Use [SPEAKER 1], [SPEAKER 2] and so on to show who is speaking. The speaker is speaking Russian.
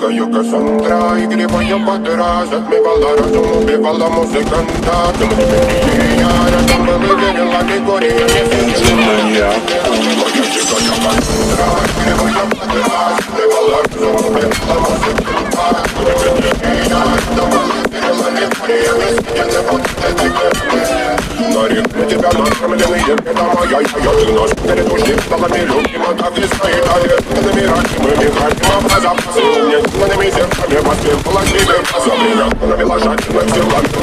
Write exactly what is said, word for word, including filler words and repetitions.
[SPEAKER 1] Дикая Кассандра, игривая подра, затмевала разум, убивала музыканта. Ты мне не я, рядом был и верила Григория, не сидела. Дикая Кассандра, игривая подра, затмевала разум, убивала музыканта. Ты мне не я, рядом был и верила Григория, не сидела. На реке тебя накормленные беда моя, я ты наш перед души столами любима, так и стоит, а ты намирать мы мигать, а запасы мне с моими сердцами воспевала тебе. За меня навела жать, но взяла